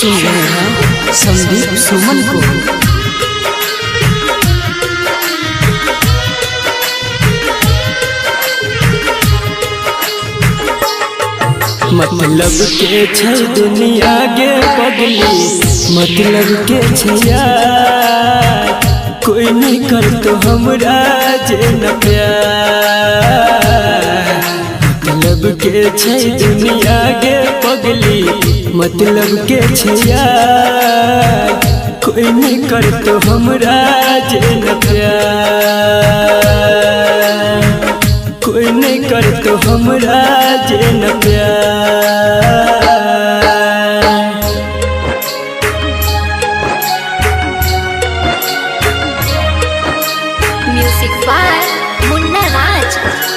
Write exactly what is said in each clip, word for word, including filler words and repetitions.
सुन रहे हैं संदीप सुमन को। मतलब के छै दुनिया के पगली, मतलब के छैया कोई नहीं कर तो हमरा जे न प्यार। मतलब के छै दुनिया के पगली, मतलब के छैया कोई नहीं कर तो हमरा जे न प्यार। कोई नहीं कर तो हमरा जे न प्यार। Music by Munna Raj.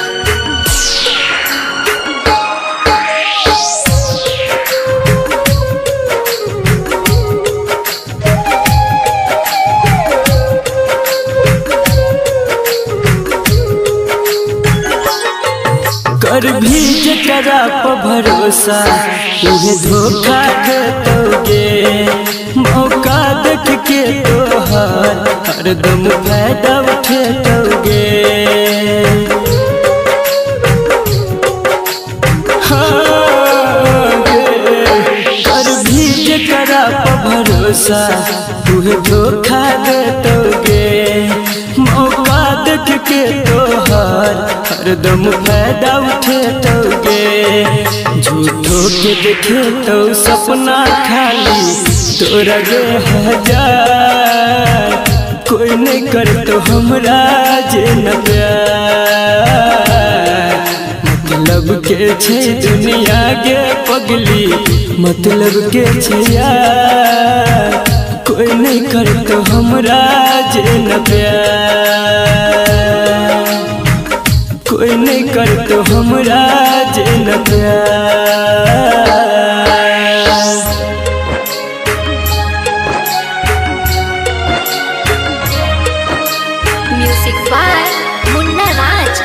कर भी जकरा पर भरोसा उहे धोखा देतोगे। मौका देख के तोहर हरदम फायदा उठेतोगे। हाँ कर भी जकरा पर भरोसा उहे धोखा देतोगे। मौका देख के तोहर हरदम फायदा उठेतोगे। झूठो के देखे तो सपना खाली तोरा गे हजार। कोई नहीं कर तो हमरा जे न प्यार। मतलब के छै दुनिया के पगली, मतलब के छैया कोई नहीं कर तो हमरा जे न प्यार। कोई नहीं कर तो हमरा जे न प्यार। Music by Munna Raj.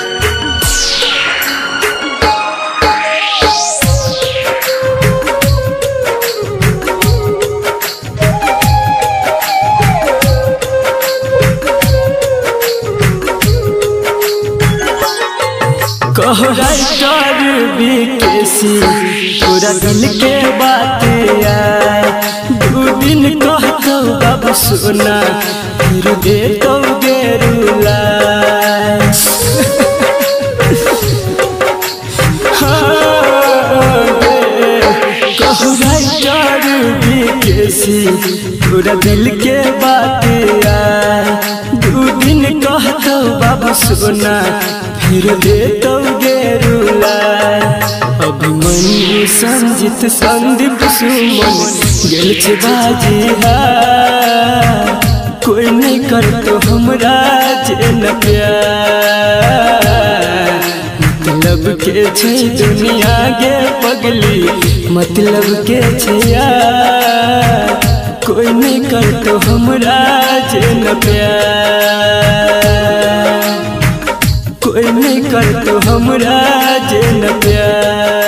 कहो राइटर बीकेसी पूरा दिल के बात आए। दू दिन कहतो बाबू सोना फिर दे तो गेरुला। कहो राइटर बीकेसी पूरा दिल के बात आए। दू दिन कहतो बाबू सोना फिर दे तो गेरुला। अभिमन्यु संजित संदीप सुमन गेल छे बाजी हार। कोई नहीं कर तो हमरा जे न प्यार। मतलब के छै दुनिया के पगली, मतलब के छैया कोई नहीं कर तो हमरा जे न प्यार। कोई नहीं कर तो हमरा जे न प्यार।